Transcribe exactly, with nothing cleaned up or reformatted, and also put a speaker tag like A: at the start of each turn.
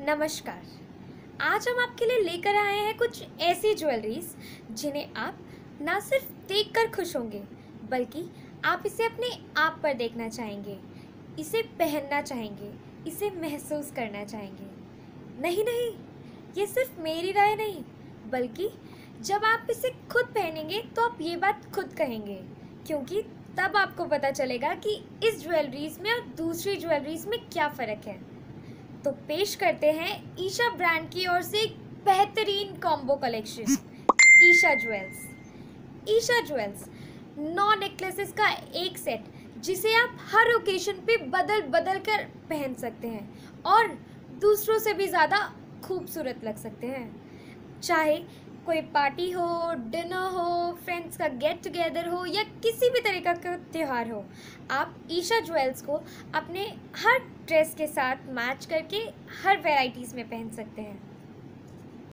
A: नमस्कार। आज हम आपके लिए लेकर आए हैं कुछ ऐसी ज्वेलरीज जिन्हें आप ना सिर्फ देखकर खुश होंगे बल्कि आप इसे अपने आप पर देखना चाहेंगे, इसे पहनना चाहेंगे, इसे महसूस करना चाहेंगे। नहीं नहीं, ये सिर्फ मेरी राय नहीं, बल्कि जब आप इसे खुद पहनेंगे तो आप ये बात खुद कहेंगे, क्योंकि तब आपको पता चलेगा कि इस ज्वेलरीज में और दूसरी ज्वेलरीज में क्या फ़र्क है। तो पेश करते हैं ईशा ब्रांड की ओर से एक बेहतरीन combo collection, Isha jewels. Isha jewels नौ नेकलेसेस का एक सेट जिसे आप हर ओकेशन पे बदल बदल कर पहन सकते हैं और दूसरों से भी ज़्यादा खूबसूरत लग सकते हैं। चाहे कोई पार्टी हो, डिनर हो, फ्रेंड्स का गेट टुगेदर हो या किसी भी तरीका का त्यौहार हो, आप ईशा ज्वेल्स को अपने हर ड्रेस के साथ मैच करके हर वैराइटीज़ में पहन सकते हैं।